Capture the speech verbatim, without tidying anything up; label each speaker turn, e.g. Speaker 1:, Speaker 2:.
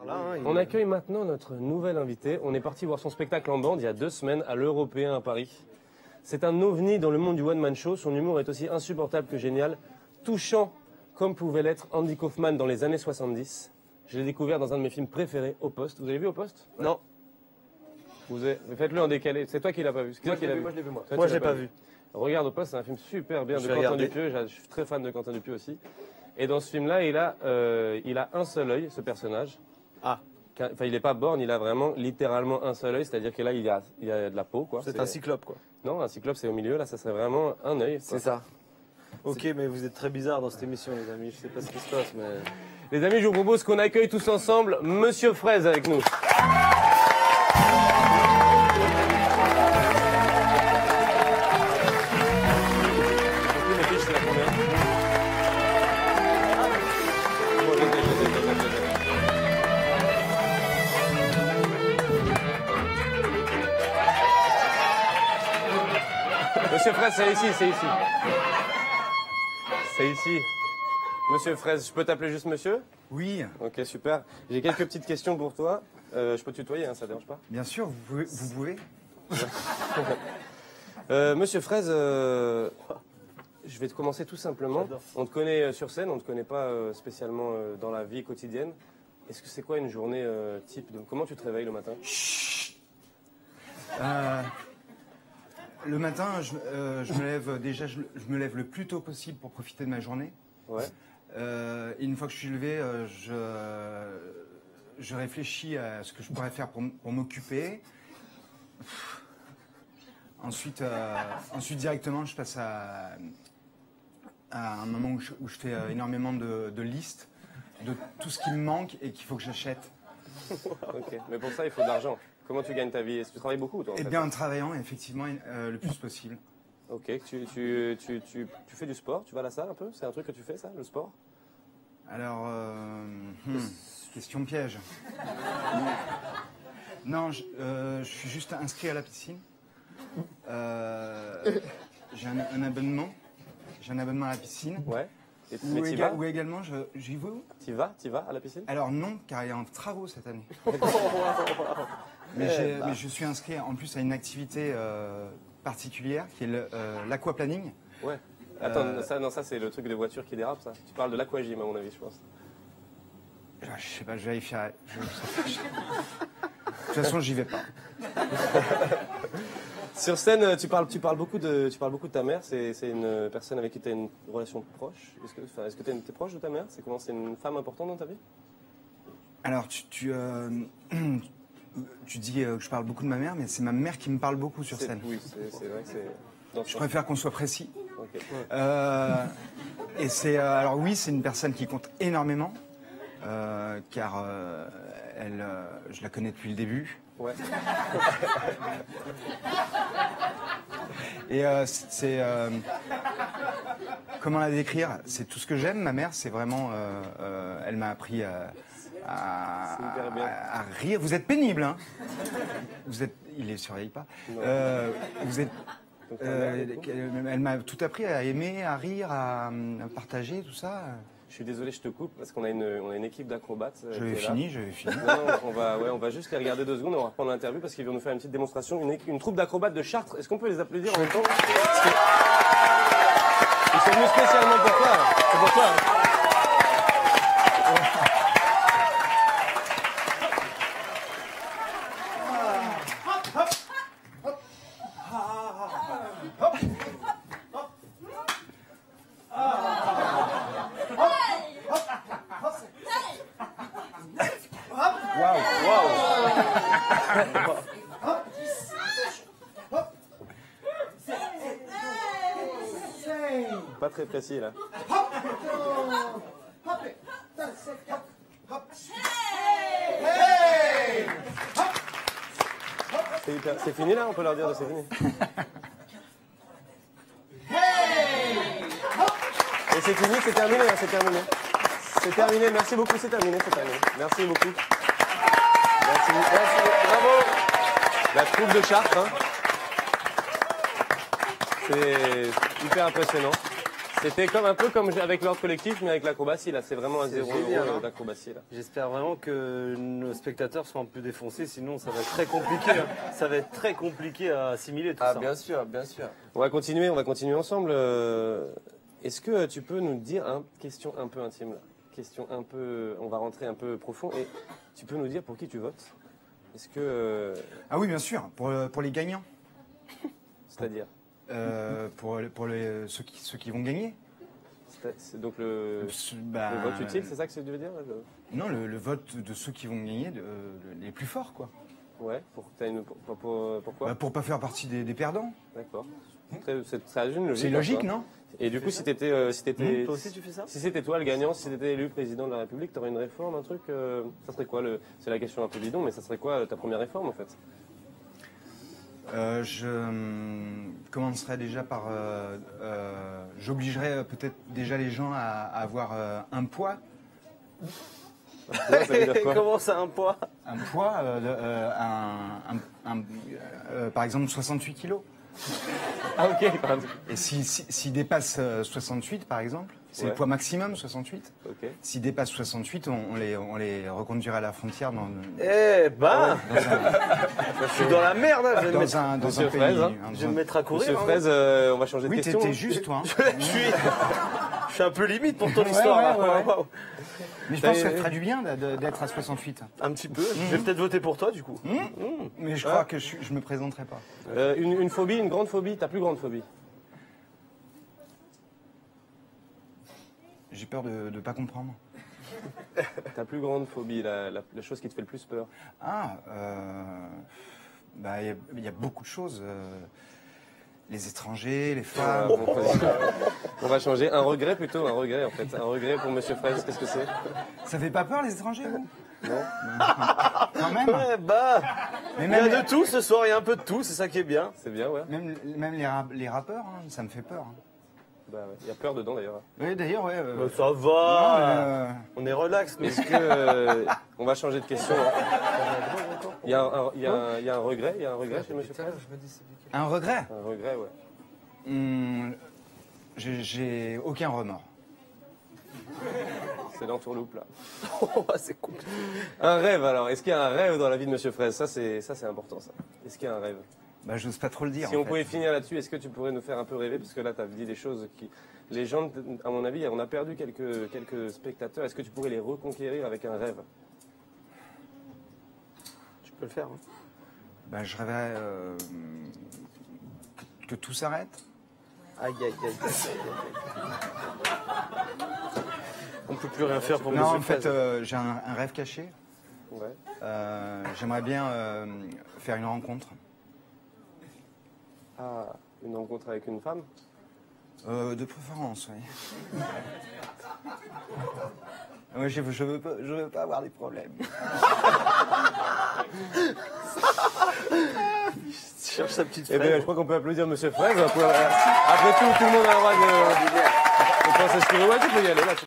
Speaker 1: là. Hein, il...
Speaker 2: On accueille maintenant notre nouvel invité. On est parti voir son spectacle en bande il y a deux semaines à l'Européen à Paris. C'est un ovni dans le monde du one-man show. Son humour est aussi insupportable que génial, touchant comme pouvait l'être Andy Kaufman dans les années soixante-dix. Je l'ai découvert dans un de mes films préférés, Au Poste. Vous avez vu Au Poste?
Speaker 1: Non.
Speaker 2: Vous avez... Faites-le en décalé. C'est toi qui l'as pas vu.
Speaker 1: Moi,
Speaker 2: qui
Speaker 1: vu,
Speaker 2: vu.
Speaker 1: moi je l'ai vu moi.
Speaker 2: Toi,
Speaker 1: moi
Speaker 2: tu
Speaker 1: j'ai
Speaker 2: l'as
Speaker 1: pas
Speaker 2: vu.
Speaker 1: vu.
Speaker 2: Regarde Au Poste, c'est un film super bien
Speaker 1: Je
Speaker 2: de
Speaker 1: vais
Speaker 2: Quentin
Speaker 1: regarder.
Speaker 2: Dupieux. Je suis très fan de Quentin Dupieux aussi. Et dans ce film-là, il a, euh, il a un seul œil, ce personnage.
Speaker 1: Ah.
Speaker 2: Enfin, il n'est pas borgne, il a vraiment littéralement un seul œil, c'est-à-dire que là, il y a, il y a de la peau, quoi.
Speaker 1: C'est un cyclope quoi.
Speaker 2: Non, un cyclope, c'est au milieu, là, ça serait vraiment un œil.
Speaker 1: C'est ça. Ok, mais vous êtes très bizarres dans cette émission, les amis. Je sais pas ce qui se passe, mais.
Speaker 2: Les amis, je vous propose qu'on accueille tous ensemble Monsieur Fraise avec nous. Monsieur Fraise, c'est ici, c'est ici. C'est ici. Monsieur Fraise, je peux t'appeler juste monsieur?
Speaker 3: Oui,
Speaker 2: Ok, super. J'ai quelques petites questions pour toi. Euh, je peux te tutoyer, hein, ça dérange pas?
Speaker 3: bien sûr, vous pouvez. Vous pouvez.
Speaker 2: Euh, Monsieur Fraise, euh, je vais te commencer tout simplement. On te connaît euh, sur scène, on ne te connaît pas euh, spécialement euh, dans la vie quotidienne. Est-ce que c'est quoi une journée euh, type de... Comment tu te réveilles le matin?
Speaker 3: Euh, le matin, je, euh, je me lève déjà, je, je me lève le plus tôt possible pour profiter de ma journée.
Speaker 2: Ouais.
Speaker 3: Euh, et une fois que je suis levé, euh, je, je réfléchis à ce que je pourrais faire pour, m- pour m'occuper. Pff. Ensuite, euh, ensuite, directement, je passe à, à un moment où je, où je fais euh, énormément de, de listes de tout ce qui me manque et qu'il faut que j'achète.
Speaker 2: Ok, mais pour ça, il faut de l'argent. Comment tu gagnes ta vie? Est-ce que tu travailles beaucoup, toi en
Speaker 3: Et
Speaker 2: fait
Speaker 3: bien en travaillant, effectivement, euh, le plus possible.
Speaker 2: Ok, tu, tu, tu, tu, tu fais du sport? Tu vas à la salle un peu? C'est un truc que tu fais, ça, le sport?
Speaker 3: Alors, euh, hmm, question piège. Non, je, euh, je suis juste inscrit à la piscine. Euh, j'ai un, un abonnement. J'ai un abonnement à la piscine.
Speaker 2: Ouais. Et,
Speaker 3: Ou,
Speaker 2: mais t'y
Speaker 3: éga-
Speaker 2: vas?
Speaker 3: ou également, je- j'y vais où?
Speaker 2: T'y vas? T'y vas à la piscine?
Speaker 3: Alors non, car il y a un travaux cette année. mais,
Speaker 2: Eh
Speaker 3: j'ai-
Speaker 2: bah.
Speaker 3: mais je suis inscrit en plus à une activité euh, particulière qui est le, euh, l'aquaplaning.
Speaker 2: Ouais. Attends,
Speaker 3: Euh,
Speaker 2: ça, non, ça c'est le truc de voiture qui dérape, ça. Tu parles de l'aquagym, à mon avis, je pense.
Speaker 3: Je je sais pas, je vérifierai. Je- De toute façon, j'y vais pas.
Speaker 2: Sur scène, tu parles, tu parles beaucoup de, tu parles beaucoup de ta mère. C'est, c'est une personne avec qui tu as une relation proche. Est-ce que, enfin, est-ce que tu es proche de ta mère? C'est comment? C'est une femme importante dans ta vie?
Speaker 3: Alors, tu, tu, euh, tu dis euh, que je parle beaucoup de ma mère, mais c'est ma mère qui me parle beaucoup sur
Speaker 2: C'est-
Speaker 3: scène.
Speaker 2: Oui, c'est, c'est vrai que c'est. dans ce
Speaker 3: Je
Speaker 2: sens.
Speaker 3: préfère qu'on soit précis.
Speaker 2: Ok.
Speaker 3: Euh, et c'est euh, alors oui, c'est une personne qui compte énormément, euh, car euh, elle, euh, je la connais depuis le début.
Speaker 2: Ouais.
Speaker 3: Et euh, c'est euh, comment la décrire? C'est tout ce que j'aime. Ma mère, c'est vraiment, euh, euh, elle m'a appris à, à,
Speaker 2: C'est hyper bien.
Speaker 3: à- à rire. Vous êtes pénible, hein? Vous êtes, il les surveille pas. Euh, vous êtes.
Speaker 2: Donc, ta mère,
Speaker 3: euh,
Speaker 2: du coup
Speaker 3: elle elle m'a tout appris à aimer, à rire, à, à partager, tout ça.
Speaker 2: Je suis désolé, je te coupe parce qu'on a une, on a une équipe d'acrobates. euh,
Speaker 3: J'avais
Speaker 2: qui est là.
Speaker 3: fini, j'avais fini.
Speaker 2: Non, non, on va, ouais, on va juste les regarder deux secondes, on va reprendre l'interview parce qu'ils vont nous faire une petite démonstration. Une, une troupe d'acrobates de Chartres. Est-ce qu'on peut les applaudir en même temps? Parce que- Ils sont venus spécialement pour toi. C'est pour toi. Pas très précis là. C'est hyper- c'est fini là, on peut leur dire que c'est fini. Et c'est fini, c'est terminé, hein, c'est terminé. C'est terminé, merci beaucoup, c'est terminé, c'est terminé. Merci beaucoup. Merci, merci, bravo. La troupe de Chartres, hein. C'est hyper impressionnant. C'était comme un peu comme avec l'ordre collectif, mais avec l'acrobatie. Là, c'est vraiment un
Speaker 1: C'est
Speaker 2: zéro
Speaker 1: génial,
Speaker 2: euro
Speaker 1: hein.
Speaker 2: d'acrobatie. Là.
Speaker 1: J'espère vraiment que nos spectateurs seront un peu défoncés, sinon ça va être très compliqué. hein. Ça va être très compliqué à assimiler tout
Speaker 4: Ah,
Speaker 1: ça.
Speaker 4: bien sûr, bien sûr.
Speaker 2: On va continuer, on va continuer ensemble. Euh, Est-ce que tu peux nous dire une question un peu intime là, question un peu, on va rentrer un peu profond et tu peux nous dire pour qui tu votes? Est-ce que, euh,
Speaker 3: Ah oui, bien sûr, pour, pour les gagnants.
Speaker 2: c'est-à-dire,
Speaker 3: Euh, pour pour les, ceux, qui, ceux qui vont gagner.
Speaker 2: c'est c'est donc le,
Speaker 3: Ce- bah,
Speaker 2: le vote utile, c'est ça que tu veux dire là, le-
Speaker 3: Non, le, le vote de ceux qui vont gagner, de- les plus forts, quoi.
Speaker 2: Ouais, pour, t'as une, pour, pour- pour- pourquoi?
Speaker 3: Bah, pour pas faire partie des, des perdants.
Speaker 2: D'accord. Très- C'est ça a une logique.
Speaker 3: C'est logique,
Speaker 2: en soi.
Speaker 3: non?
Speaker 2: Et du coup, si t'étais, euh, si t'étais,
Speaker 1: Toi aussi tu fais ça?
Speaker 2: si c'était toi le gagnant, si t'étais élu président de la République, t'aurais une réforme, un truc, euh, ça serait quoi le, c'est la question un peu bidon, mais ça serait quoi euh, ta première réforme en fait?
Speaker 3: Euh, je hum, commencerai déjà par... euh, euh, J'obligerai euh, peut-être déjà les gens à, à avoir euh, un poids.
Speaker 2: Ça veut dire quoi?
Speaker 1: Comment ça un poids?
Speaker 3: Un poids, euh, de- euh, un, un- un- euh, par exemple soixante-huit kilos.
Speaker 2: Ah ok, pardon.
Speaker 3: Et s'il si, s'il dépasse euh, soixante-huit, par exemple, c'est
Speaker 2: Ouais.
Speaker 3: le poids maximum, soixante-huit.
Speaker 2: Ok.
Speaker 3: S'il dépasse soixante-huit, on, on les, on les reconduira à la frontière dans,
Speaker 1: Eh bah,
Speaker 3: dans un,
Speaker 1: je suis dans la merde. hein, Je vais, me mettre,
Speaker 3: dans un, dans
Speaker 2: Monsieur
Speaker 3: un pays.
Speaker 2: Fraise, hein.
Speaker 3: un-
Speaker 1: je vais me mettre à courir.
Speaker 2: Monsieur
Speaker 1: hein.
Speaker 2: Fraise, euh, on va changer de
Speaker 3: Oui, t'es
Speaker 2: question.
Speaker 3: t'es juste, toi. hein.
Speaker 1: Je suis, je suis un peu limite pour ton
Speaker 3: Ouais,
Speaker 1: histoire.
Speaker 3: ouais,
Speaker 1: là.
Speaker 3: ouais, ouais.
Speaker 1: Waouh.
Speaker 3: Mais je pense que ça
Speaker 2: Et-
Speaker 3: te ferait du bien de- de- d'être à soixante-huit.
Speaker 1: Un petit peu. Je vais peut-être voter pour toi du coup.
Speaker 3: Mais je crois que je, je me présenterai pas.
Speaker 2: Euh, une, une phobie, une grande phobie, ta plus grande phobie?
Speaker 3: J'ai peur de ne pas comprendre.
Speaker 2: Ta plus grande phobie, la, la- la chose qui te fait le plus peur?
Speaker 3: Ah, euh, bah, il y, a- il y a beaucoup de choses. euh, les étrangers, les
Speaker 2: Ah,
Speaker 3: femmes.
Speaker 2: bon, vas-y. On va changer. Un regret plutôt, un regret en fait. Un regret pour Monsieur Fraise, qu'est-ce que c'est?
Speaker 3: Ça fait pas peur, les étrangers, vous?
Speaker 2: Non.
Speaker 3: Quand même.
Speaker 1: Eh bah,
Speaker 3: Mais
Speaker 1: il y a
Speaker 3: même,
Speaker 1: de tout ce soir, il y a un peu de tout, c'est ça qui est bien.
Speaker 2: C'est bien, ouais.
Speaker 3: même, même les, rap- les rappeurs, hein, ça me fait peur. hein.
Speaker 2: Bah, ouais. Il y a peur dedans d'ailleurs.
Speaker 3: Oui, d'ailleurs, ouais. euh,
Speaker 1: Bah, ça
Speaker 3: non,
Speaker 1: va.
Speaker 3: euh,
Speaker 1: On est relax. Mais...
Speaker 2: Est-ce que euh, on va changer de question? Il y a un, un- il y a un- il y a un regret, il y a un regret chez Monsieur Fraise?
Speaker 3: un regret.
Speaker 2: Un regret, ouais.
Speaker 3: Hum, j'ai- J'ai aucun remords.
Speaker 2: C'est l'entourloupe là.
Speaker 1: Oh, c'est compliqué.
Speaker 2: Un rêve alors. Est-ce qu'il y a un rêve dans la vie de Monsieur Fraise? Ça c'est ça c'est important ça. Est-ce qu'il y a un rêve?
Speaker 3: Bah, j'ose pas trop le dire.
Speaker 2: Si
Speaker 3: en
Speaker 2: on
Speaker 3: fait.
Speaker 2: pouvait finir là-dessus, est-ce que tu pourrais nous faire un peu rêver? Parce que là, tu as dit des choses qui... Les gens, à mon avis, on a perdu quelques, quelques spectateurs. Est-ce que tu pourrais les reconquérir avec un rêve?
Speaker 1: Tu peux le faire. hein.
Speaker 3: Bah, je rêverais euh, que, que tout s'arrête.
Speaker 1: Aïe, aïe, aïe. aïe, aïe, aïe. On peut plus rien faire pour
Speaker 3: Non,
Speaker 1: Monsieur
Speaker 3: en fait,
Speaker 1: Fraise.
Speaker 3: euh, j'ai un, un rêve caché.
Speaker 2: Ouais.
Speaker 3: Euh, J'aimerais bien euh, faire une rencontre.
Speaker 2: Ah, une rencontre avec une femme?
Speaker 3: Euh, de préférence, oui. Ouais, je, je veux pas, je veux pas avoir des problèmes.
Speaker 1: Tu cherches sa petite
Speaker 2: Eh bien,
Speaker 1: fraise.
Speaker 2: je crois qu'on peut applaudir Monsieur Fraise. On peut- Après tout, tout le monde a le droit de, de penser ce qu'il veut. Ouais, tu peux y aller là.